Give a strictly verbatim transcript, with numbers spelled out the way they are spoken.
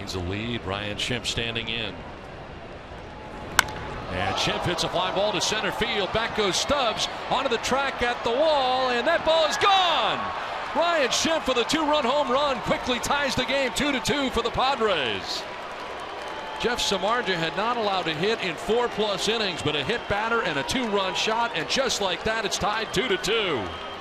Gains the lead. Ryan Schimpf standing in. And Schimpf hits a fly ball to center field. Back goes Stubbs onto the track at the wall, and that ball is gone. Ryan Schimpf for the two-run home run quickly ties the game two to two for the Padres. Jeff Samardzija had not allowed a hit in four plus innings, but a hit batter and a two-run shot, and just like that, it's tied two to two.